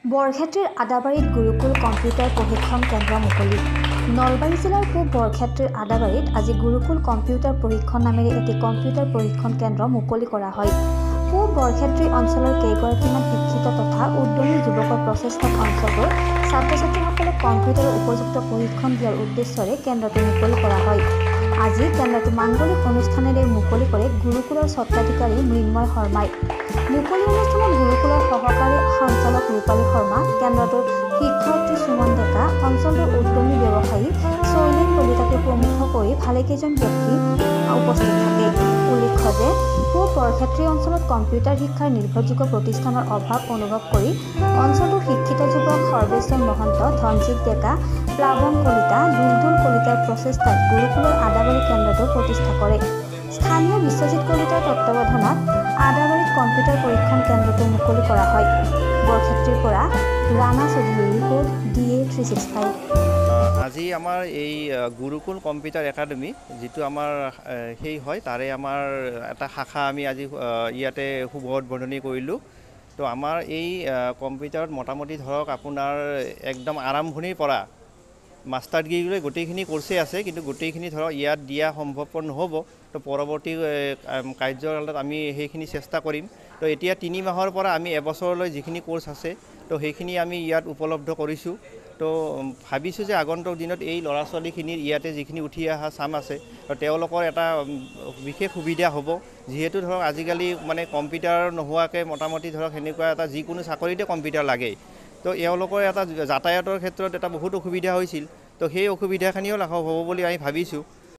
বৰক্ষেত্ৰীৰ আদাবাৰীত gurukul computer প্ৰশিক্ষণ কেন্দ্ৰ মুকলি। নলবাৰী জিলাৰ পূব বৰক্ষেত্ৰীৰ আদাবাৰীত আজি গুৰুকুল কম্পিউটাৰ প্ৰশিক্ষণ নামেৰে এটি কম্পিউটাৰ প্ৰশিক্ষণ কেন্দ্ৰ মুকলি কৰা হয়। পূব বৰক্ষেত্ৰী অঞ্চলৰ কেইগৰাকীমান শিক্ষিত তথা উদ্যমী যুৱকৰ প্ৰচেষ্টাত অঞ্চলটোৰ ছাত্ৰ-ছাত্ৰীসকলক কম্পিউটাৰৰ উপযুক্ত প্ৰশিক্ষণ দিয়াৰ উদ্দেশ্যৰে কেন্দ্ৰটো মুকলি কৰা হয়। আজি কেন্দ্ৰটো মাংগলিক অনুষ্ঠানেৰে মুকলি কৰে গুৰুকুলৰ স্বত্বাধিকাৰী মৃন্ময় শৰ্মাই। মুকলি অনুষ্ঠানত গুৰুকুলৰ সহকাৰী সঞ্চালক ৰূপালী শৰ্মা, কেন্দ্ৰটোৰ শিক্ষাৰ্থী সুমন ডেকা, অঞ্চলটোৰ উদ্যমী ব্যৱসায়ী শৈলীন কলিতাকে প্ৰমুখ কৰি ভালেকেইজন ব্যক্তি উপস্থিত থাকে। উল্লেখ্য যে পূব বৰক্ষেত্ৰী অঞ্চলত কম্পিউটাৰ শিক্ষাৰ নিৰ্ভৰযোগ্য প্ৰতিষ্ঠানৰ অভাৱ অনুভৱ কৰি অঞ্চলটোৰ শিক্ষিত যুৱক সৰ্বেশ্বৰ মহন্ত, ধনজিৎ ডেকা, প্লাৱন কলিতা, দুলদুল কলিতাৰ প্ৰচেষ্টাত গুৰুকুলৰ আদাবাৰী কেন্দ্ৰটো প্ৰতিষ্ঠা কৰে। স্থানীয় বিশ্বজিৎ কলিতাৰ তত্ত্বাৱধানত আদাবাৰীত কম্পিউটাৰ পৰীক্ষণ কেন্দ্ৰটো মুকলি কৰা হয়। বৰক্ষেত্ৰীৰ পৰা ৰাণা চৌধুৰীৰ ৰিপৰ্ট DA 365। আজি আমাৰ এই গুৰুকুল কম্পিউটাৰ একাডেমি যিটো আমাৰ সেই হয় তাৰে আমাৰ এটা শাখা আমি আজি ইয়াতে শুভ উদ্বোধনী কৰিলোঁ। তো আমাৰ এই কম্পিউটাৰত মোটামুটি ধৰক আপোনাৰ একদম আৰম্ভণিৰ পৰা মাষ্টাৰ ডিগ্ৰীলৈ গোটেইখিনি কোৰ্চেই আছে, কিন্তু গোটেইখিনি ধৰক ইয়াত দিয়া সম্ভৱপৰ নহ'ব। তো পৰৱৰ্তী কাৰ্যকালত আমি সেইখিনি চেষ্টা কৰিম। তো এতিয়া 3 মাহৰ পৰা আমি এবছৰলৈ যিখিনি কোৰ্চ আছে তো সেইখিনি আমি ইয়াত উপলব্ধ কৰিছোঁ। তো ভাবিছোঁ যে আগন্তুক দিনত এই ল'ৰা ছোৱালীখিনিৰ ইয়াতে যিখিনি উঠি অহা চাম আছে তো তেওঁলোকৰ এটা বিশেষ সুবিধা হ'ব, যিহেতু ধৰক আজিকালি মানে কম্পিউটাৰ নোহোৱাকৈ মোটামুটি ধৰক সেনেকুৱা এটা যিকোনো চাকৰিতে কম্পিউটাৰ লাগেই। তো এওঁলোকৰ এটা যাতায়াতৰ ক্ষেত্ৰত এটা বহুত অসুবিধা হৈছিল। তো সেই অসুবিধাখিনিও লাঘৱ হ'ব বুলি আমি ভাবিছোঁ।